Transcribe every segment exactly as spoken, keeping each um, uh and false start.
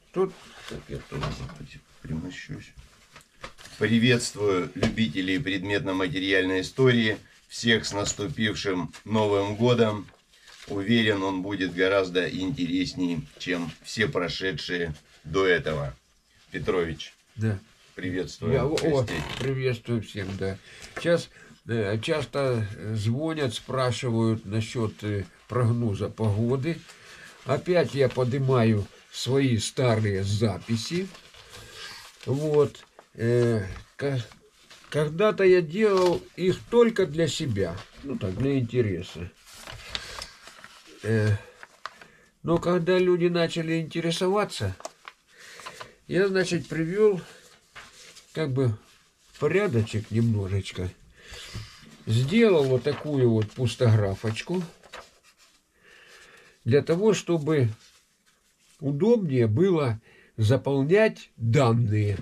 Тут так, я тоже примощусь. Приветствую любителей предметно-материальной истории. Всех с наступившим Новым годом. Уверен, он будет гораздо интереснее, чем все прошедшие до этого. Петрович, да. Приветствую. Я, о, приветствую всем, да. Сейчас э, часто звонят, спрашивают насчет э, прогноза погоды. Опять я поднимаю свои старые записи. Вот. Э, когда-то я делал их только для себя. Ну так, для интереса. Э, но когда люди начали интересоваться, я, значит, привел как бы порядочек немножечко. Сделал вот такую вот пустографочку. Для того, чтобы удобнее было заполнять данные.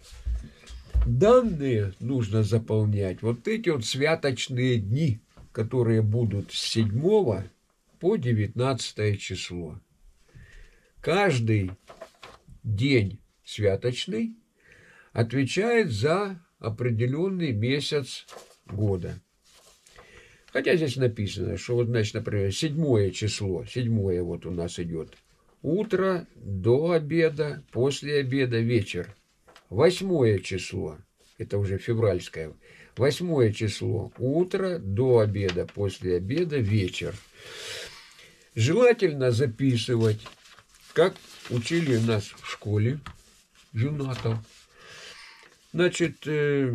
Данные нужно заполнять вот эти вот святочные дни, которые будут с седьмого по девятнадцатое число. Каждый день святочный отвечает за определенный месяц года. Хотя здесь написано, что вот, значит, например, седьмое число, седьмое вот у нас идет утро, до обеда, после обеда, вечер. Восьмое число, это уже февральское, восьмое число, утро, до обеда, после обеда, вечер. Желательно записывать, как учили нас в школе юнатов. Значит, э,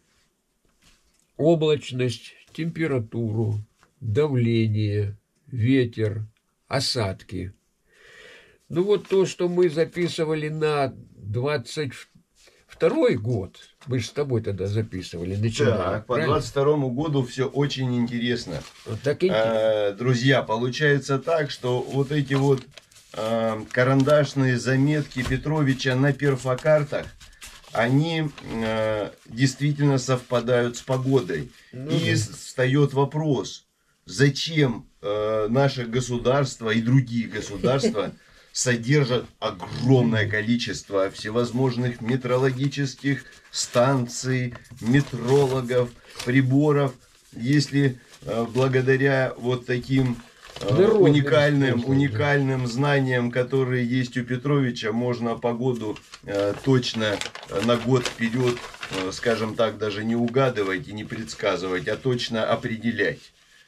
облачность, температуру, давление, ветер, осадки. Ну вот то, что мы записывали на двадцать второй год, мы же с тобой тогда записывали, начинали. Так, по двадцать второму году все очень интересно. Вот так и... а, друзья, получается так, что вот эти вот а, карандашные заметки Петровича на перфокартах, они э, действительно совпадают с погодой. Ну, и да. Встает вопрос, зачем э, наше государство и другие государства содержат огромное количество всевозможных метеорологических станций, метрологов, приборов, если э, благодаря вот таким Народным, уникальным, уникальным знаниям, которые есть у Петровича, можно погоду э, точно на год вперед, э, скажем так, даже не угадывать и не предсказывать, а точно определять.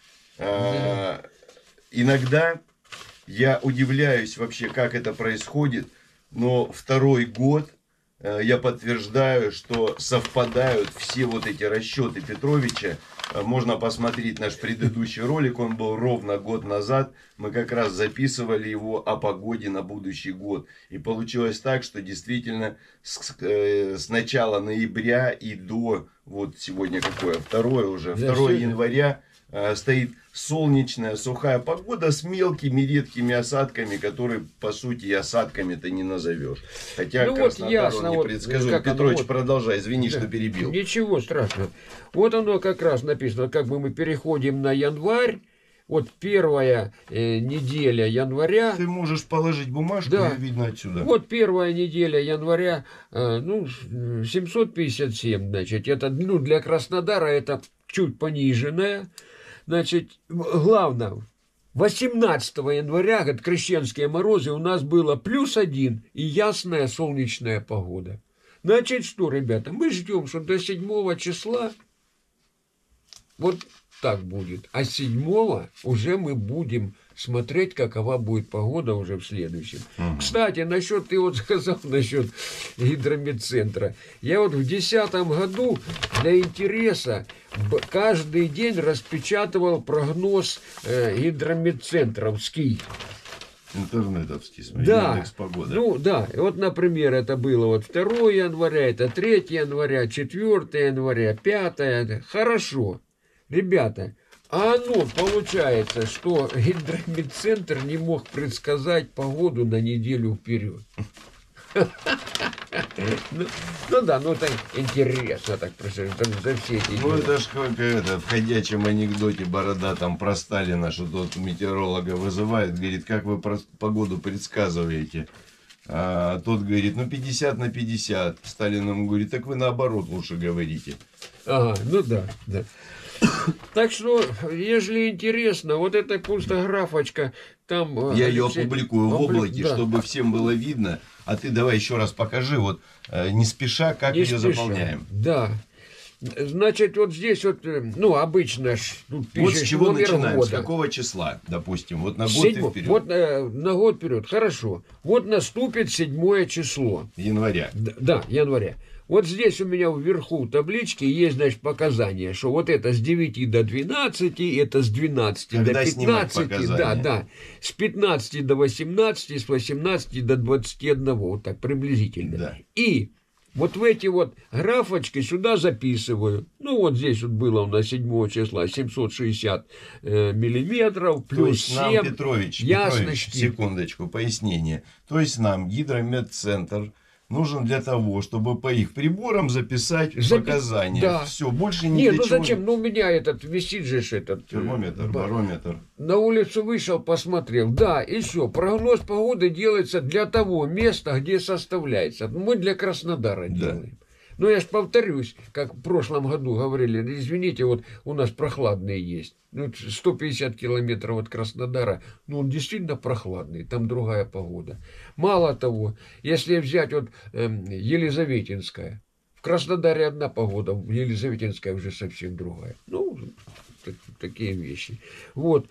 Э, иногда я удивляюсь вообще, как это происходит, но второй год э, я подтверждаю, что совпадают все вот эти расчеты Петровича. Можно посмотреть наш предыдущий ролик, он был ровно год назад. Мы как раз записывали его о погоде на будущий год. И получилось так, что действительно с, э, с начала ноября и до, вот сегодня какое, второе уже, второе января, э, стоит солнечная, сухая погода с мелкими редкими осадками, которые, по сути, и осадками-то не назовешь. Хотя ну Краснодар вот ясно, он не предсказуем. Вот, Петрович, вот, продолжай, извини, да, что перебил. Ничего страшного. Вот оно как раз написано, как бы мы переходим на январь. Вот первая э, неделя января. Ты можешь положить бумажку, да. Видно отсюда. Вот первая неделя января, э, ну, семьсот пятьдесят семь, значит, это, ну, для Краснодара это чуть пониженная. Значит, главное, восемнадцатого января, говорит, крещенские морозы, у нас было плюс один и ясная солнечная погода. Значит, что, ребята, мы ждем, что до седьмого числа вот так будет. А седьмого уже мы будем смотреть, какова будет погода уже в следующем. Угу. Кстати, насчет, ты вот сказал насчет гидрометцентра. Я вот в десятом году для интереса каждый день распечатывал прогноз э, гидрометцентровский. Интернетовский, смотри, да, Яндекс.Погода. Ну да, вот, например, это было вот второе января, это третье января, четвёртое января, пятое. Хорошо, ребята, а оно получается, что гидрометцентр не мог предсказать погоду на неделю вперед. Ну, ну да, ну так интересно так просто за все эти. Ну это ж как это, в ходячем анекдоте Борода там про Сталина, что тот метеоролога вызывает, говорит, как вы погоду предсказываете. А тот говорит, ну пятьдесят на пятьдесят. Сталин ему говорит, так вы наоборот лучше говорите. Ага, ну да, да. Так что, если интересно, вот эта пустографочка, там... Я Алексей... ее опубликую в облаке, да. Чтобы всем было видно. А ты давай еще раз покажи, вот не спеша, как не ее спеша. Заполняем. Да. Значит, вот здесь вот, ну, обычно... Ну, вот с чего начинаем, года. С какого числа, допустим, вот на год Седьмо... вперед. Вот э, на год вперед, хорошо. Вот наступит седьмое число. Января. Да, да, января. Вот здесь у меня вверху таблички есть, значит, показания, что вот это с девяти до двенадцати, это с двенадцати Когда до пятнадцати, да, да, с пятнадцати до восемнадцати, с восемнадцати до двадцати одного, вот так приблизительно. Да. И вот в эти вот графочки сюда записываю. Ну, вот здесь вот было у нас седьмого числа семьсот шестьдесят э, миллиметров, плюс То есть нам, семь, Петрович, ясности. Петрович, секундочку, пояснение. То есть нам Гидрометцентр нужен для того, чтобы по их приборам записать Запи... показания. Да. Все, больше не Нет, для ну чего. зачем? Ну, у меня этот, висит же этот... Термометр, барометр. На улицу вышел, посмотрел. Да, и все. Прогноз погоды делается для того места, где составляется. Мы для Краснодара да. делаем. Но я же повторюсь, как в прошлом году говорили, извините, вот у нас прохладные есть. Ну, сто пятьдесят километров от Краснодара, ну, он действительно прохладный, там другая погода. Мало того, если взять вот э, Елизаветинская, в Краснодаре одна погода, в Елизаветинская уже совсем другая. Ну, так, такие вещи. Вот.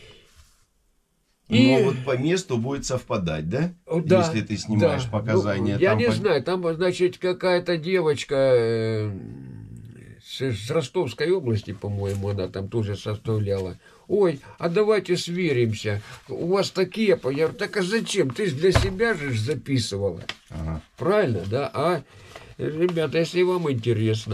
И... Но вот по месту будет совпадать, да? Да, если ты снимаешь да. показания. Ну, я там не по... знаю, там, значит, какая-то девочка э, с, с Ростовской области, по-моему, она там тоже составляла. Ой, а давайте сверимся. У вас такие... Я говорю, так а зачем? Ты же для себя же записывала. Ага. Правильно, да? А, ребята, если вам интересно,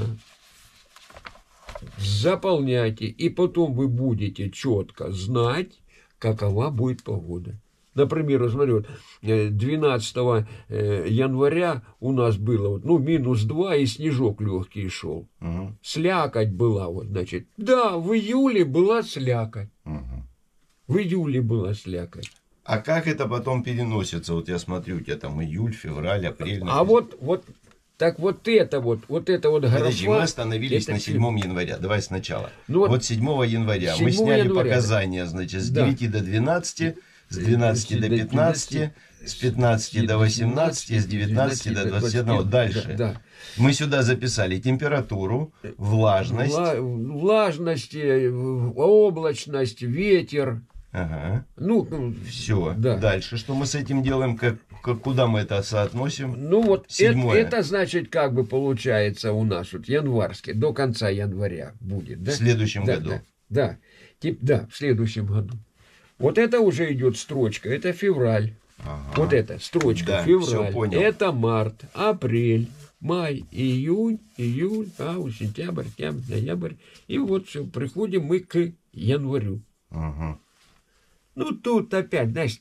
заполняйте. И потом вы будете четко знать, какова будет погода. Например, смотрю, двенадцатого января у нас было вот, ну, минус два, и снежок легкий шел. Угу. Слякоть была, вот, значит. Да, в июле была слякоть. Угу. В июле была слякоть. А как это потом переносится? Вот я смотрю, у тебя там июль, февраль, апрель. А вот, вот, так вот это вот, вот это вот графа... Подожди, мы остановились это... на седьмого января. Давай сначала. Ну, вот, вот седьмого января седьмого мы сняли января. Показания, значит, с да. девяти до двенадцати, с двенадцати до пятнадцати, с пятнадцати до восемнадцати, с девятнадцати до двадцати одного. Дальше. Да, да. Мы сюда записали температуру, влажность. Вла... Влажность, облачность, ветер. Ага. Ну, все. Да. Дальше, что мы с этим делаем, как, как, куда мы это соотносим? Ну вот это, это, это значит, как бы получается у нас вот январский, до конца января будет, да? В следующем да, году. Да, да, тип, да, в следующем году. Вот это уже идет строчка, это февраль. Ага. Вот это строчка, да, февраль, это март, апрель, май, июнь, июль, август, сентябрь, октябрь, ноябрь. И вот все, приходим мы к январю. Ага. Ну, тут опять, знаешь,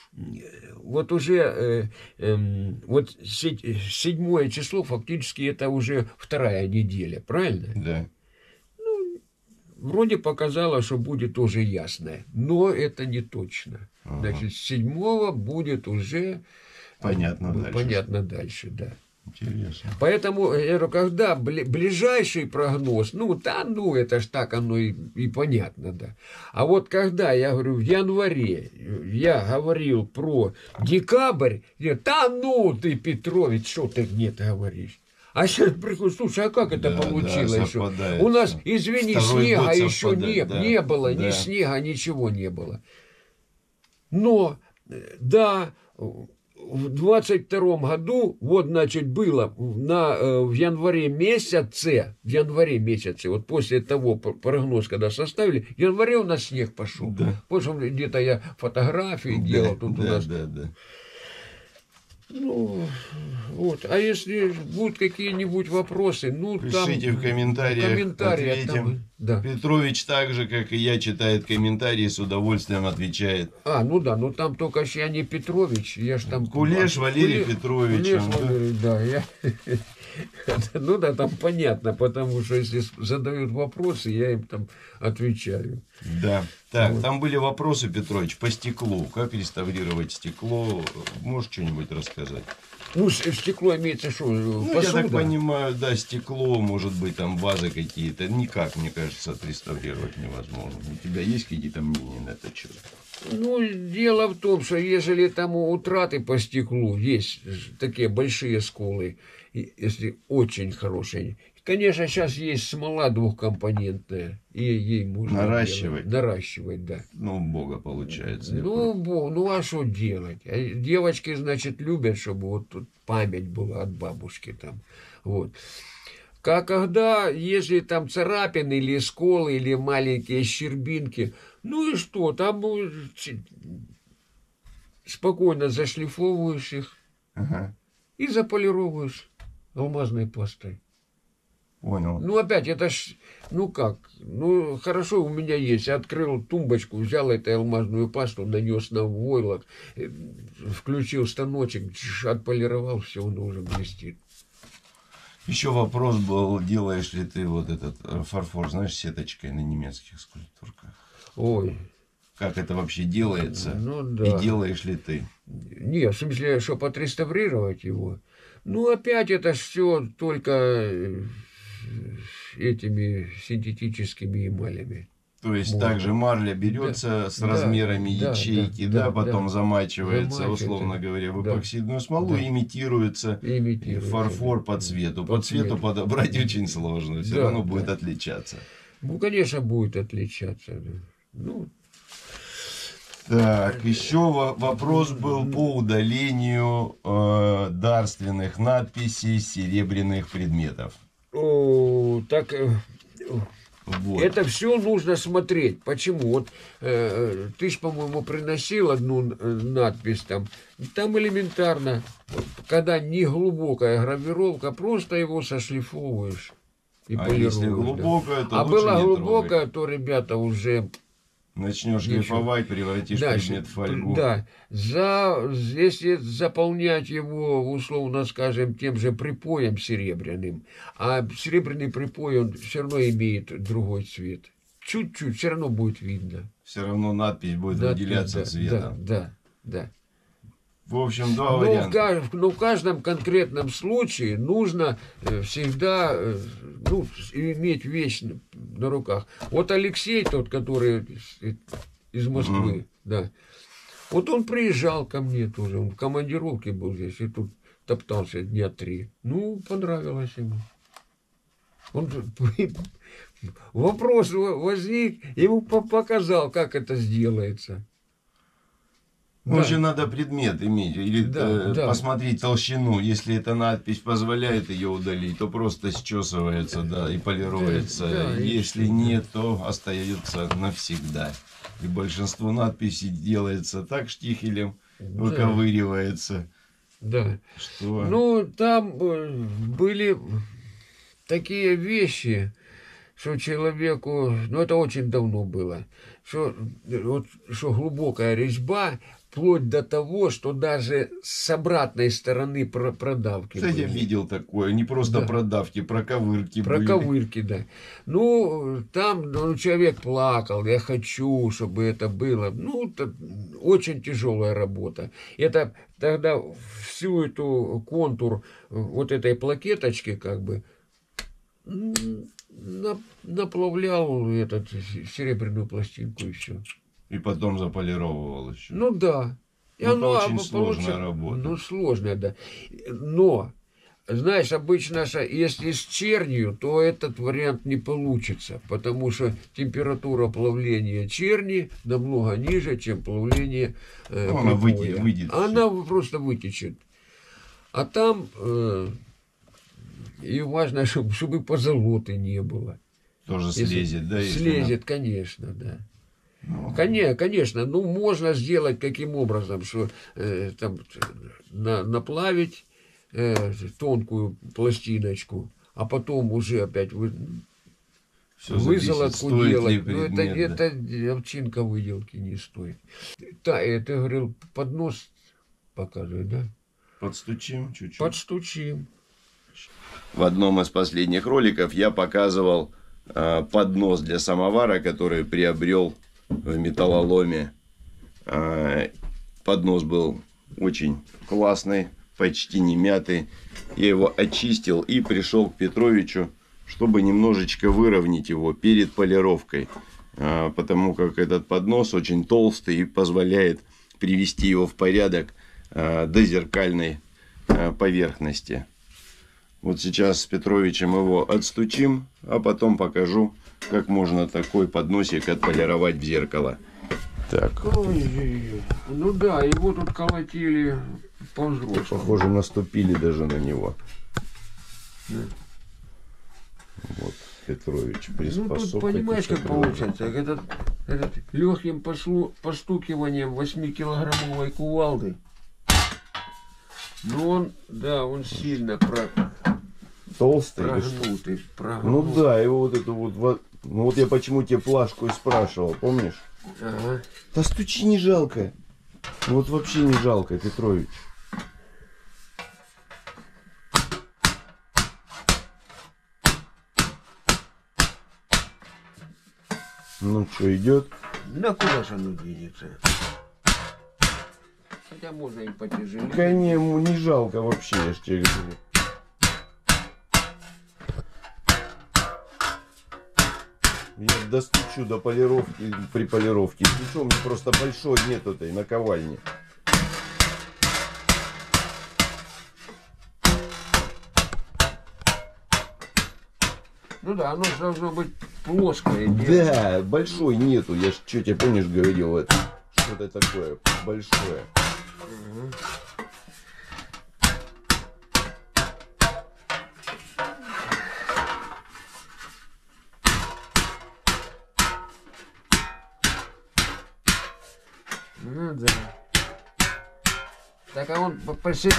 вот уже э, э, вот седьмое число фактически это уже вторая неделя, правильно? Да. Ну, вроде показало, что будет уже ясное, но это не точно. Ага. Значит, с седьмого будет уже понятно, э, дальше. понятно дальше, да. Интересно. Поэтому, я говорю, когда ближайший прогноз, ну, да, ну, это ж так оно и, и понятно, да. А вот когда, я говорю, в январе я говорил про декабрь, я, да ну ты, Петрович, что ты мне говоришь? А сейчас приходит, слушай, а как это да, получилось? Да, еще? У нас, извини, Второй снега еще не, да, не было, да. ни снега, ничего не было. Но, да... В двадцать втором году, вот, значит, было на, в январе месяце, в январе месяце, вот после того прогноз, когда составили, в январе у нас снег пошел. Да. После где-то я фотографии да, делал. Тут да, у нас... да, да. Ну, вот. А если будут какие-нибудь вопросы, ну, пишите там... в комментариях, комментариях ответим. там... да. Петрович так же, как и я, читает комментарии, с удовольствием отвечает. А, ну да, ну там только ж я не Петрович, я ж там... Кулеш Валерий Куле- Петрович. Кулеш он, да? Валерий, да, я... Ну да, там понятно, потому что если задают вопросы, я им там отвечаю. Да. Так, Вот. там были вопросы, Петрович, по стеклу. Как реставрировать стекло? Можешь что-нибудь рассказать? Ну, с- стекло имеется что, Ну, я посуда? так понимаю, да, стекло, может быть, там вазы какие-то. Никак, мне кажется, отреставрировать невозможно. У тебя есть какие-то мнения на этот счет? Ну, дело в том, что ежели там утраты по стеклу есть такие большие сколы, и если очень хорошие. Конечно, сейчас есть смола двухкомпонентная, и ей можно Наращивать. делать. Наращивать, да. Ну, Бога получается. Ну, бо- ну а что делать? А девочки, значит, любят, чтобы вот тут память была от бабушки там. Вот. Как когда, если там царапины или сколы, или маленькие щербинки, ну и что, там ну, ч- спокойно зашлифовываешь их Ага, и заполировываешь алмазной пастой. понял. Ну, опять, это ж, ну как, ну, хорошо, у меня есть. Открыл тумбочку, взял эту алмазную пасту, нанес на войлок, э, включил станочек, чш, отполировал, все, он уже блестит. Еще вопрос был, делаешь ли ты вот этот э, фарфор, знаешь, сеточкой на немецких скульптурках? Ой, Как это вообще делается? ну И да. делаешь ли ты? Не, в смысле, чтобы отреставрировать его. Ну, опять это все только э, этими синтетическими эмалями. То есть Можно. также марля берется Да, с да, размерами да, ячейки, да, да, да, потом да. замачивается, Замачивается, условно говоря, в да, эпоксидную смолу, да. имитируется и Имитируется. фарфор да. по цвету. По По цвету цвету. подобрать очень сложно, все Да, равно да. будет отличаться. Ну, конечно, будет отличаться. да. Ну, Так, еще во- вопрос был по удалению э, дарственных надписей с серебряных предметов. о, так э, Вот. это все нужно смотреть. Почему? Вот э, ты ж, по-моему, приносил одну э, надпись там. Там элементарно, когда не глубокая гравировка, просто его сошлифовываешь и А полируешь. если да. глубокое, то А лучше была не глубокая, то ребята уже Начнешь Ничего. шлифовать, превратишь дальше. предмет в фольгу. Да, за, если заполнять его, условно скажем, тем же припоем серебряным, а серебряный припой, он все равно имеет другой цвет. Чуть-чуть, все равно будет видно. Все равно надпись будет Да, выделяться да, цветом. Да, да, да. В общем, два Но в, варианта. ка- но в каждом конкретном случае нужно э, всегда э, ну, иметь вещь на- на руках. Вот Алексей, тот, который из- из Москвы, Мгм. да, вот он приезжал ко мне тоже, он в командировке был здесь, и тут топтался дня три. Ну, понравилось ему. Он вопрос возник, ему по- показал, как это сделается. Ну, Да. же надо предмет иметь, или Да, э, да. посмотреть толщину. Если эта надпись позволяет ее удалить, то просто счесывается, да, и полируется. Да, да, и Если всё, нет, то остается навсегда. И большинство надписей делается так штихелем, выковыривается, Да. что... Ну, там э, были такие вещи, что человеку, ну это очень давно было, что, э, вот, что глубокая резьба, вплоть до того, что даже с обратной стороны про- продавки Кстати, я были. видел такое, не просто Да. продавки, проковырки Про были. ковырки, да. Ну, там ну, человек плакал, я хочу, чтобы это было. Ну, это очень тяжелая работа. Это тогда всю эту контур вот этой плакеточки как бы м, на- наплавлял этот серебряную пластинку и все. И потом заполировывал еще. Ну да. И Ну, это оно очень оно сложная получа- работа. Ну, сложная, да. Но, знаешь, обычно, ша- если с чернью, то этот вариант не получится, потому что температура плавления черни намного ниже, чем плавление э, Ну, она припоя. выйдет- выйдет Она просто вытечет. А там э, и важно, чтобы, чтобы позолоты не было. Тоже Если слезет, да? если Слезет, конечно, да. Ну, Конечно, конечно, ну можно сделать каким образом, что э, там на, наплавить э, тонкую пластиночку, а потом уже опять вы, Всё зависит, вызолотку стоит ли делать. Ну, это, предмет, да. это овчинка выделки не стоит. Да, это, говорил, поднос показывает, да? Подстучим чуть-чуть. Подстучим. В одном из последних роликов я показывал э, поднос для самовара, который приобрел в металлоломе. Э, поднос был очень классный, почти не мятый. Я его очистил и пришел к Петровичу, чтобы немножечко выровнять его перед полировкой. Э, потому как этот поднос очень толстый и позволяет привести его в порядок э, до зеркальной э, поверхности. Вот сейчас с Петровичем его отстучим, а потом покажу, как можно такой подносик отполировать в зеркало. Так. Ой-ой-ой. Ну да, его тут колотили по-взрослому. Похоже, наступили даже на него. Да. Вот Петрович Ну приспособ. тут понимаешь, как каких-то получается. Этот, этот легким послу, постукиванием восьмикилограммовой кувалды. Ну он, да, он сильно про, толстый. или что? прогнутый. Ну прогнутый. да, его вот эту вот, вот. Ну вот я почему тебе плашку и спрашивал, помнишь? Ага. Да стучи, не жалко. Вот вообще не жалко, Петрович. Ну что, идет? На куда же оно двинется? Хотя можно и потяжелее. Конечно, не жалко вообще, я ж тебе говорю. Я достучу до полировки, при полировке. Причем мне просто большой нет этой наковальни. Ну да, оно должно быть плоское. нет? Да, большой нету. Я ж что тебе помнишь говорил, это что-то такое большое. Мгм. Ну да. Так, а он по- посередине.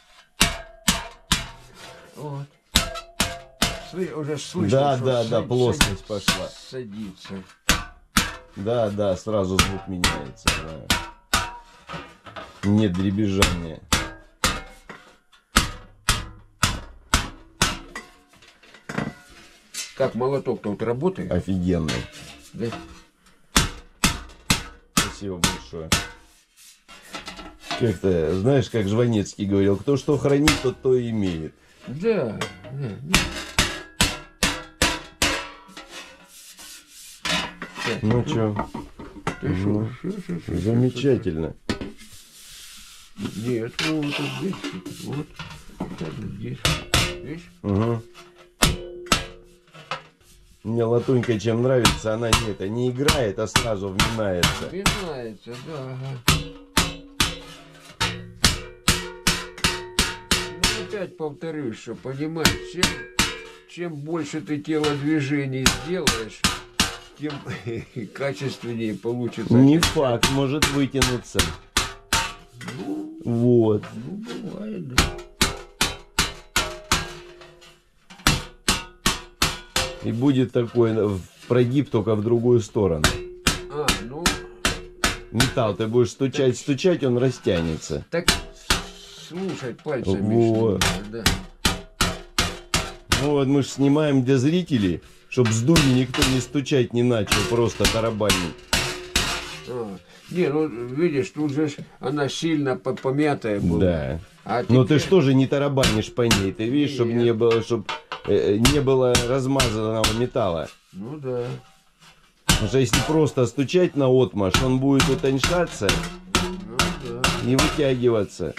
Вот. Слы- уже слышно, Да, что да, да, сад- плоскость сад- пошла. Садится. Да, да, сразу звук меняется. Да. Нет дребезжания. Как молоток тут работает? Офигенный. Да? Спасибо большое. Как-то, знаешь, как Жванецкий говорил, кто что хранит, тот то и имеет. Да, да, да. Так, Ну что, ты ну, шо, шо, шо, шо, замечательно. шо? Нет, ну вот здесь, вот, вот здесь, видишь? Угу. Мне латунька чем нравится, она не это не играет, а сразу вминается. Винается, да, ага. Ну, опять повторюсь, что понимаешь, чем, чем больше ты телодвижений сделаешь, тем качественнее получится. Не факт, может вытянуться. Ну, Вот. ну, бывает, да. И будет такой в- прогиб только в другую сторону. А, ну, Металл ты будешь стучать, стучать, он растянется. так слушать пальцами. Вот. что надо, да. Ну вот мы же снимаем для зрителей, чтобы с дури никто не стучать не начал, просто тарабанить. А, не, ну видишь, тут же ж она сильно по- помятая была. Да. А Но ты теперь- что же не тарабанишь по ней, ты видишь, чтобы Нет. не было, чтобы не было размазанного металла. Ну да. Потому что если просто стучать на отмашь, он будет утоньшаться Ну да. и вытягиваться.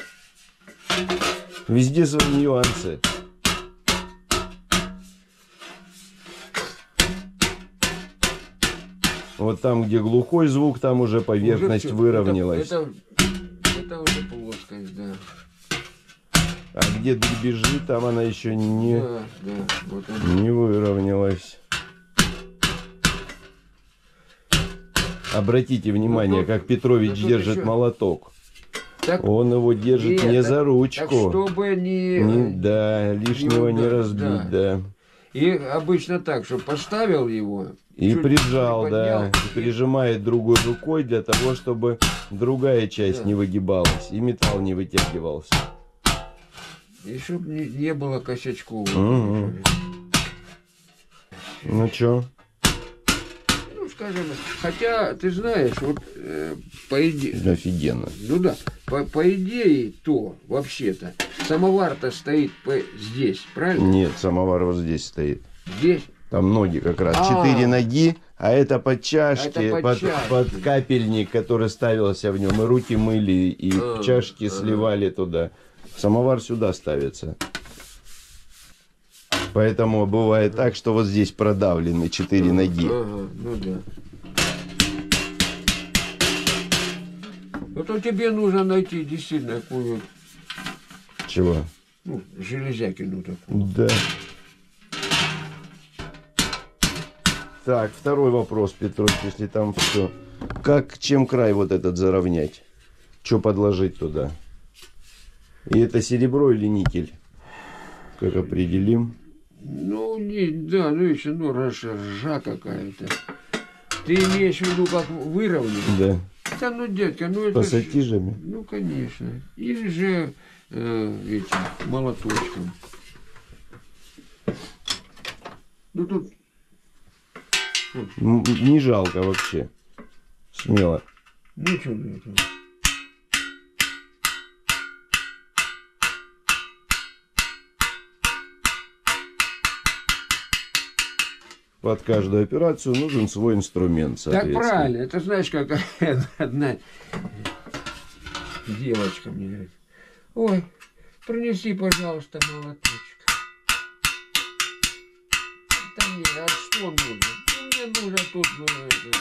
Везде свои нюансы. Вот там, где глухой звук, там уже поверхность Уже всё. выровнялась. Это, это, это уже плоскость, да. А где дребезжит, там она еще не, Да, да. Вот он. не выровнялась. Обратите внимание, тут- как Петрович ну, тут держит еще- молоток. Так, Он его держит нет, не так- за так ручку. чтобы не... Не- да, лишнего не ударить, разбить, да. И обычно так, что поставил его. И чуть прижал, приподнял, да. И прижимает другой рукой для того, чтобы другая часть Да. не выгибалась. И металл не вытягивался. И чтобы не, не было косячков. Угу. Ну чё? Ну, скажем, хотя, ты знаешь, вот э, по идее... Офигенно. Ну да, по, по идее, то, вообще-то, самовар-то стоит по, здесь, правильно? Нет, самовар вот здесь стоит. Здесь. Там ноги как раз. А. Четыре ноги, а это под чашки, Это под под, чашки. под капельник, который ставился в нем. И руки мыли, и А, чашки а. сливали туда. Самовар сюда ставится. Поэтому бывает так, что вот здесь продавлены четыре ноги. Ага, ну да. Вот тебе нужно найти действительно какую, Чего? ну, железякину такую. Да. Так, второй вопрос, Петрович, если там все. Как, чем край вот этот заровнять? Что подложить туда? И это серебро или никель? Как определим? Ну, не, да, ну еще, ну, ржа, ржа какая-то. Ты имеешь в виду, как выровнять? Да. Да, ну, дядька, ну это... ж- Пассатижами? Ну, конечно. Или же э, этим, молоточком. Ну, тут... М, Не жалко вообще. Смело. Ну, что для этого? Под каждую операцию нужен свой инструмент, Так соответственно. правильно. Это знаешь, как одна девочка мне говорит: ой, принеси, пожалуйста, молоточек. Да нет, а что нужно? Ну, мне нужно тут... ну, это.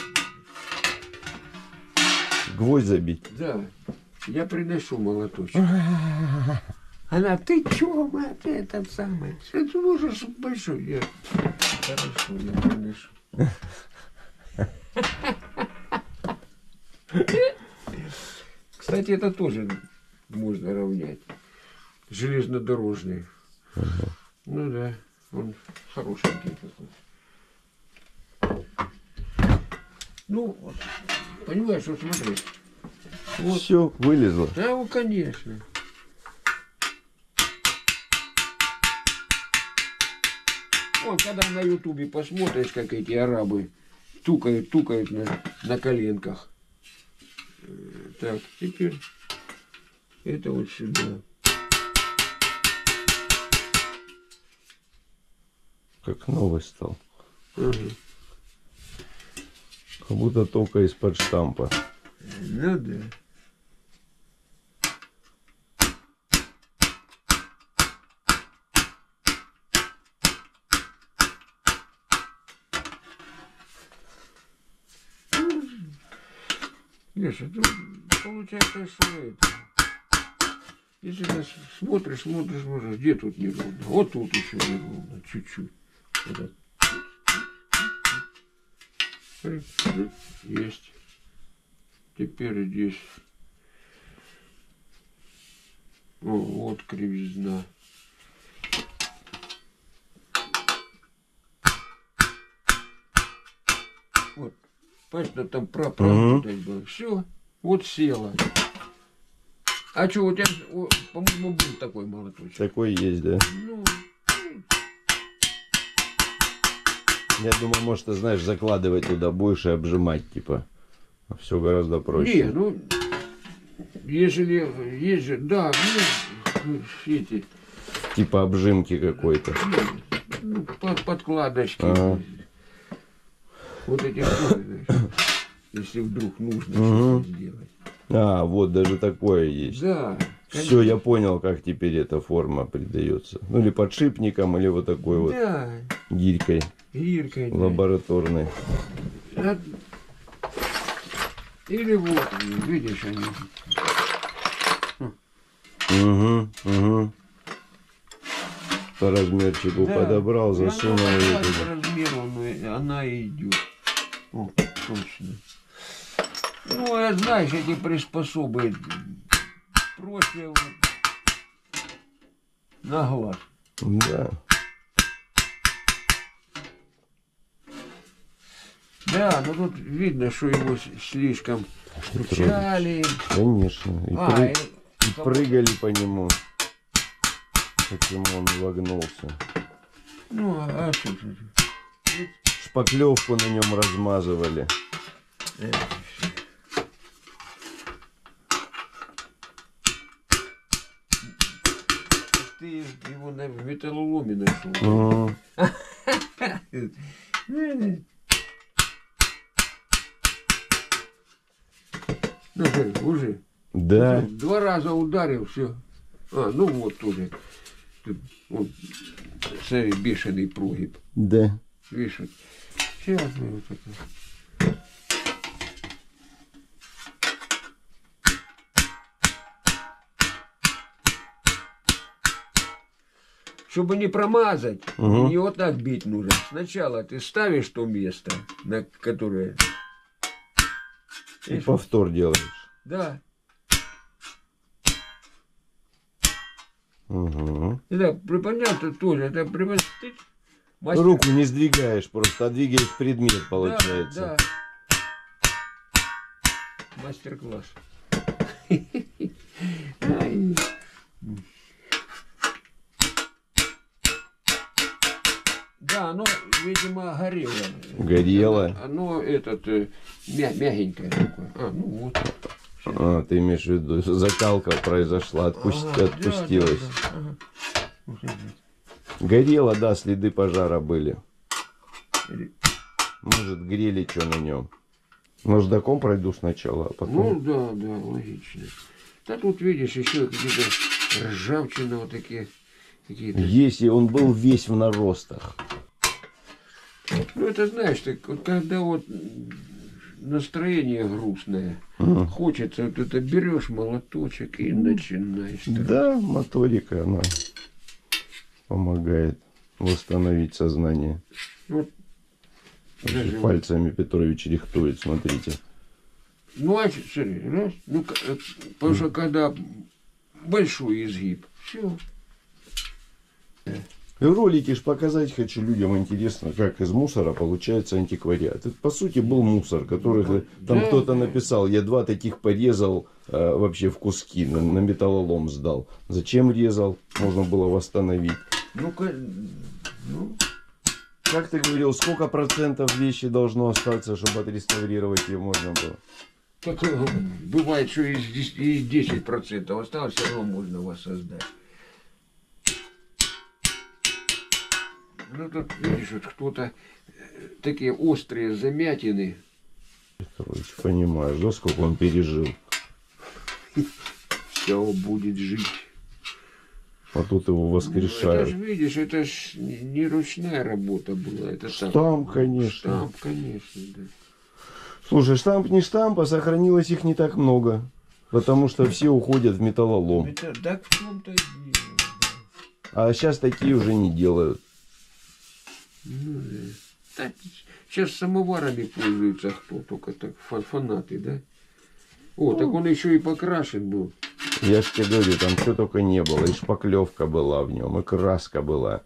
Гвоздь забить. Да, я приношу молоточек. Она, ты чё, мать, этот самый? Это нужно большой. Я... Хорошо, я приношу. Кстати, это тоже можно равнять. Железнодорожный. Ага. Ну да, он хорошенький такой. Ну, вот, понимаешь, вот смотри. Вот. Все, вылезло. Да, ну, конечно. Вот, когда на ютубе посмотришь, как эти арабы тукают, тукают на, на коленках. Э, Так, теперь это вот сюда. Как новый стал. Ага. Как будто только из-под штампа. Ну да. Леша, ну, получается, что это. Если ты смотришь, смотришь, смотришь, где тут неровно? Вот тут еще неровно, чуть-чуть. Вот так. Есть. Теперь здесь. О, вот кривизна. Вот. Понятно, там про Мгм. было. Все. Вот села. А что, у тебя, о, по-моему, был такой молоточек? Такой есть, да? Ну, Я думаю, может, ты знаешь, закладывать туда будешь и обжимать, типа. Все гораздо проще. не, ну, если, есть же, да, ну, эти, Типа обжимки какой-то. ну, под- подкладочки. Ага. Вот эти штуки, знаешь, если вдруг нужно Мгм. что-то сделать. А, вот даже такое есть. Да. Все, я понял, как теперь эта форма придается. Ну, или подшипником, или вот такой вот Да, гирькой гиркой. да. лабораторной. А- Или вот, видишь, они. Угу, угу. По размерчику Да. подобрал, И она засунул вот ее так туда. по размеру, она, она и идет. О, точно. Ну, я знаешь, эти приспособы проще вот на глаз. Да. Да, но тут видно, что его слишком стучали. Конечно. И, А, пры- и- и прыгали по нему. Почему он не вогнулся. Ну, а что тут? Шпаклевку на нем размазывали. Ты его на металлоломе нашел. Ну, уже. Да. Два раза ударил, все. А, ну вот тоже. Тут, вот, смотри, бешеный прогиб. Да. Видишь, вот. Сейчас мы вот это. Чтобы не промазать, Угу. не вот так бить нужно. Сначала ты ставишь то место, на которое... И Видишь? повтор делаешь. Да. Угу. Это приподняться тоже. Это приподнять. Мастер... Руку не сдвигаешь, просто а двигаешь предмет, получается. Да, да. Мастер-класс. Ай. Да, оно, видимо, горело. Горело? Оно, оно этот, э, мя мягенькое такое. А, ну вот. А, ты имеешь в виду, закалка произошла, отпусти- Ага, отпустилась. да, да, да. Ага. Горело, да, следы пожара были. Или- Может, грели что на нем. Наждаком пройду сначала, а Ну потом... да, да, логично. Да тут видишь еще какие-то ржавчины вот такие. Какие-то. Если он был весь в наростах. Ну это знаешь, так, вот когда вот настроение грустное, Мгм. хочется, вот это берешь молоточек и начинаешь. так. Да, моторика, она помогает восстановить сознание. Вот, Даже даже вот. пальцами Петрович рихтует, смотрите. Ну а чё, смотри, раз, ну, к- э, потому что когда большой изгиб, все. И в ролике ж показать хочу людям, интересно, как из мусора получается антиквариат. Это, по сути, был мусор, который там Да, кто-то да. написал, я два таких порезал э, вообще в куски, на, на металлолом сдал. Зачем резал? Можно было восстановить. Ну-ка, ну, Как ты говорил, сколько процентов вещи должно остаться, чтобы отреставрировать ее можно было? так, э, бывает, что из десяти из десять процентов осталось, все равно можно воссоздать. Ну тут, видишь, вот кто-то э, такие острые замятины. Короче, понимаешь, да, сколько он пережил. Все будет жить. А тут его Ну, это воскрешают. ж, видишь, это ж не не ручная работа была. Это так. Штамп, конечно. Штамп, конечно, да. Слушай, штамп не штамп, а сохранилось их не так много. Потому что все уходят в металлолом. Это, так в том-то и дело. А сейчас такие уже не делают. Ну, да. Так, сейчас самоварами пользуются кто, только так, фа- фанаты, да? О, так он еще и покрашен был. Я ж тебе говорю, там что только не было. И шпаклевка была в нем, и краска была.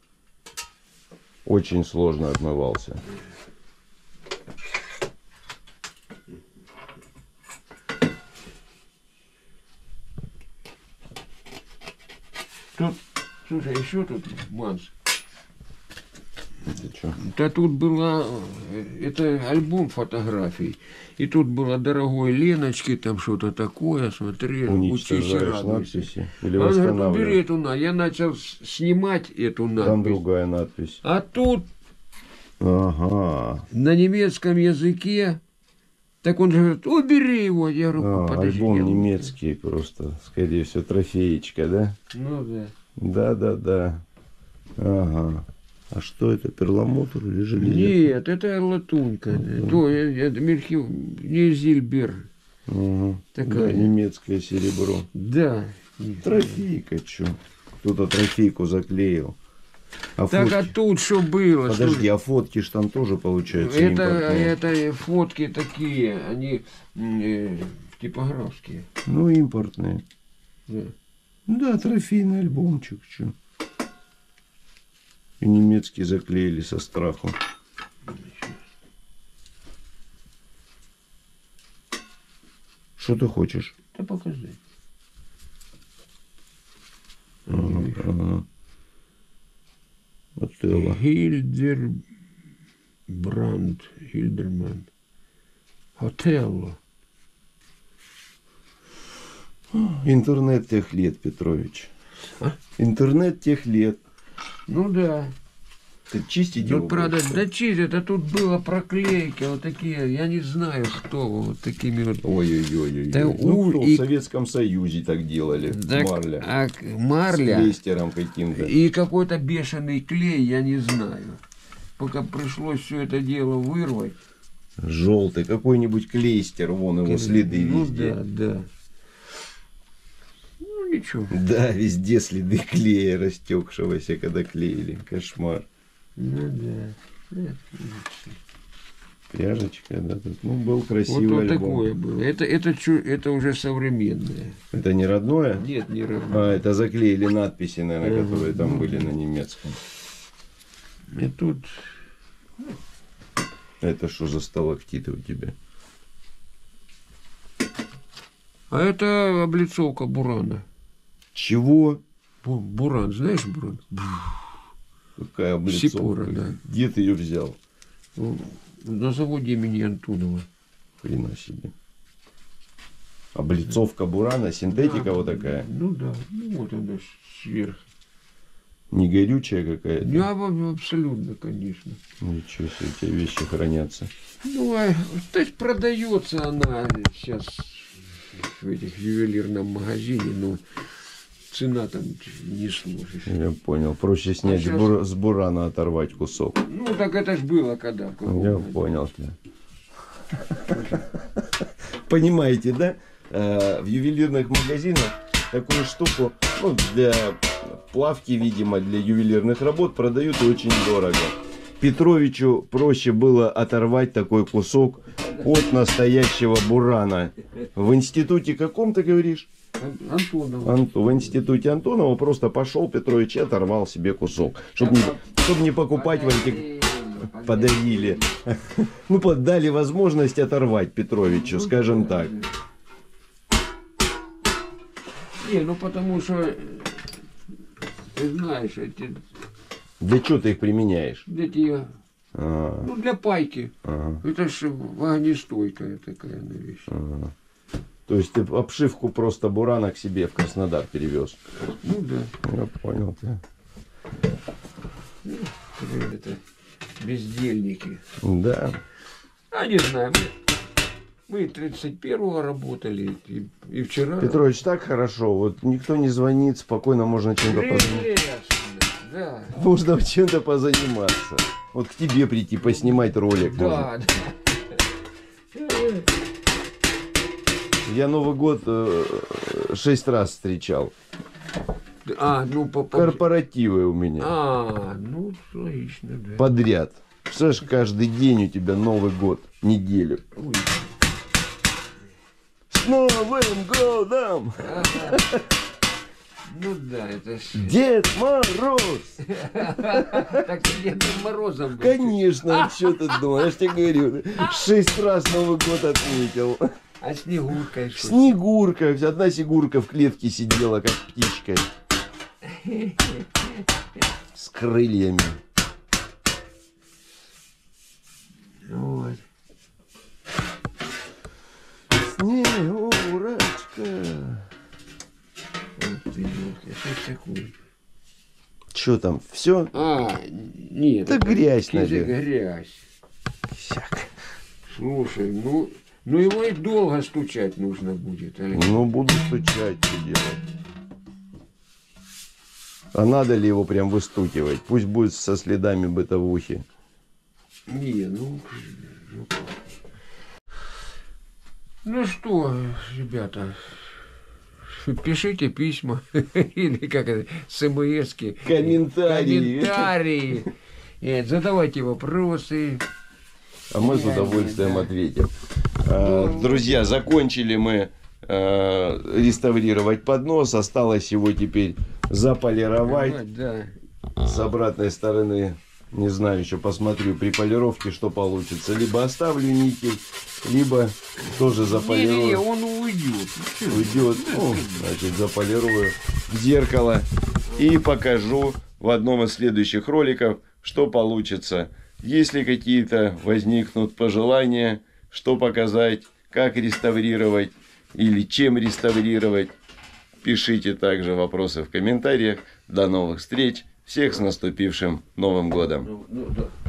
Очень сложно отмывался. Тут, слушай, еще тут манс. Ты чё? Да тут была, э, это альбом фотографий. И тут было дорогой Леночки, там что-то такое, смотри, учись и Уничтожаешь радуйся. надписи или Он говорит, убери восстанавливаешь? эту надпись. Я начал с- снимать эту Там надпись. другая надпись. А тут Ага. на немецком языке, так он же говорит, убери его. Я говорю, А, подожди. альбом я- немецкий просто. Скорее всего, трофеечка, да? Ну да. Да-да-да. Ага. А что это, перламутр или железо? Нет, это латунька. То, э, это Мельхи... не Зильбер. Угу. Такая. Да, немецкое серебро. Да. Трофейка, чё? Кто-то трофейку заклеил. А Так фотки... а тут что было? Подожди, а фотки ж там тоже получается Это, импортные? это фотки такие, они м, э, типографские. Ну, импортные. Да. Да, трофейный альбомчик, чё. И немецкий заклеили со страху. Что ты хочешь? Да показать. Ага, ага. Отелло. Гильдербранд. Гильдерман. Отелло. Интернет тех лет, Петрович. А? Интернет тех лет. Ну да. Ты чистить его Ну, правда, будешь? да чистят, а тут было проклейки вот такие, я не знаю, кто вот такими вот. Ой-ой-ой. Да ну, у- кто и- в Советском Союзе так делали? Так, Марля. а к- С марля клейстером каким-то. и какой-то бешеный клей, я не знаю. Пока пришлось все это дело вырвать. Желтый. Какой-нибудь клейстер. Вон его следы Ну везде. да, да. Ну ничего. Да, везде следы клея, растекшегося, когда клеили. Кошмар. Ну да. Это, Пряжечка, да, тут. Ну, был вот, красивый вот альбом. такое было. Это, это, чу- это уже современное. Это не родное? Нет, не А, равно. это заклеили надписи, наверное, Ага, которые там ну были да. на немецком. И тут Это что за сталактиты у тебя? а это облицовка бурана. Чего? Бу- Буран, знаешь буран? Какая облицовка? Сипура, да. Где ты ее взял? Ну, на заводе имени Антонова. Хрена себе. Облицовка бурана, синтетика Да, вот такая. Ну да, ну вот она ж сверху. Не горючая какая-то. Я вам абсолютно, конечно. Ничего себе, у тебя вещи хранятся. Ну, а, то есть продается она сейчас в этих ювелирном магазине, но цена там не сложишь. Я понял. Проще снять А щас- с, бур- с бурана, оторвать кусок. Ну, так это ж было когда. в каком Я году. понял тебя. Понимаете, да? Э, В ювелирных магазинах такую штуку, ну, для плавки, видимо, для ювелирных работ продают очень дорого. Петровичу проще было оторвать такой кусок от настоящего бурана. В институте каком ты говоришь? Ан- Антонова. Анто- в институте Антонова просто пошел Петрович и оторвал себе кусок. Чтобы не, чтоб не покупать в антик... Подарили. Ну, под- дали возможность оторвать Петровичу, скажем так. Не, ну потому что, э, ты знаешь, эти, Для чего ты их применяешь? эти, А, ну для пайки. ага, Это ж огнестойкая такая она вещь. ага. То есть ты обшивку просто бурана к себе в Краснодар перевез. Ну да. Я понял тебя. Это бездельники. Да. А не знаю, мы, мы тридцать первого работали и, и вчера. Петрович, так хорошо. Вот никто не звонит, спокойно можно чем-то позаниматься. Прелестно, да. Можно чем-то позаниматься. Вот к тебе прийти, поснимать ролик. можно. Да, да. Я Новый год э, шесть раз встречал. А, ну по, по- Корпоративы у меня. А, ну логично, да. Подряд. Представляешь, каждый день у тебя Новый год, неделю. Ой. С Новым годом! Ага. Ну да, это ж... Дед Мороз! Так ты Дедом Морозом был. Конечно, что ты думаешь? Я ж тебе говорю, шесть раз Новый год отметил. А Снегуркой что? Снегурка, одна Снегурка в клетке сидела, как птичка. С крыльями. Вот. Снегурочка. Вот ты, вот, это такое. Что там, все? А, нет. Да грязь, это наверное. грязь. Слушай, ну, ну его и долго стучать нужно будет. а? Ну, буду стучать, что делать. А надо ли его прям выстукивать? Пусть будет со следами бытовухи. Не, ну, ну, ну что, ребята, пишите письма или как это, смски, Комментарии. комментарии, Нет, задавайте вопросы. А мы с удовольствием ответим. А, друзья, закончили мы а, реставрировать поднос. Осталось его теперь заполировать. Да. С обратной стороны, не знаю, еще посмотрю при полировке, что получится. Либо оставлю никель, либо тоже Не-не-не, заполирую. он уйдет. Уйдет. Ну, значит, заполирую в зеркало и покажу в одном из следующих роликов, что получится. Если какие-то возникнут пожелания, что показать, как реставрировать или чем реставрировать, пишите также вопросы в комментариях. До новых встреч. Всех с наступившим Новым годом. Ну, ну, да.